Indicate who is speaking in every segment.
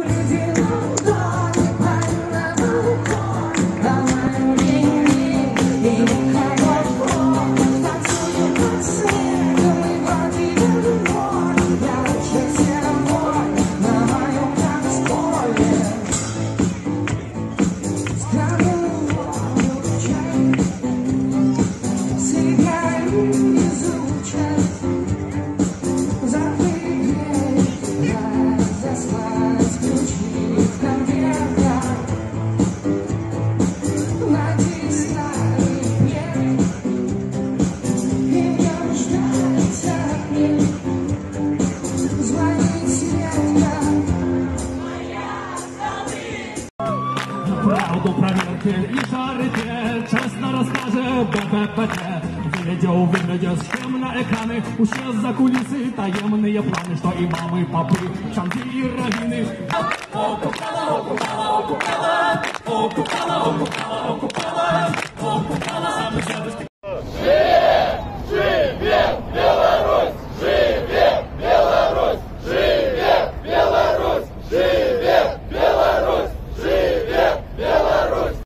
Speaker 1: Правду проверьте и шарите, честно расскажет БППТ. Видео выглядят схем на экраны, ущез за кулисы таемные планы, что имамы, попы, шанти и раввины. Окупала, окупала, окупала, окупала, окупала, окупала, окупала, самый святый. Живет Беларусь! Живет Беларусь! Живет Беларусь! Живет Беларусь! Живет Беларусь!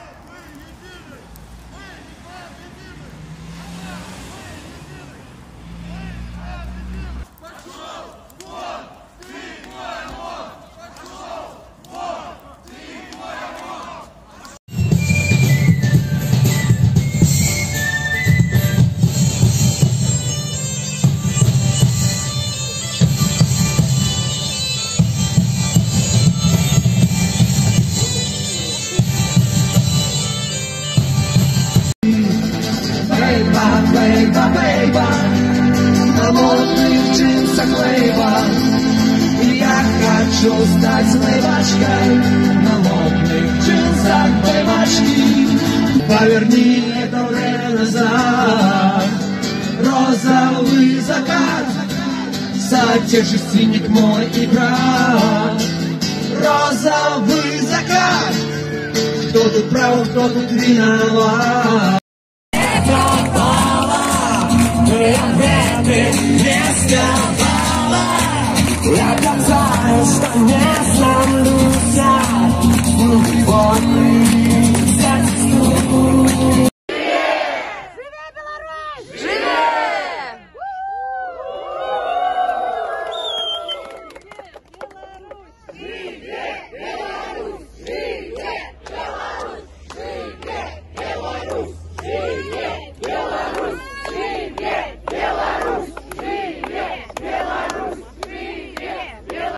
Speaker 2: Бейба, на модных джинсах лейба. И я хочу стать лейбачкой на модных джинсах лейбачки. Поверни это время назад, розовый закат, сотежественник мой экран. Розовый закат, кто тут прав, кто тут виноват? Ты не сказала, я знаю, что не сломлюсь.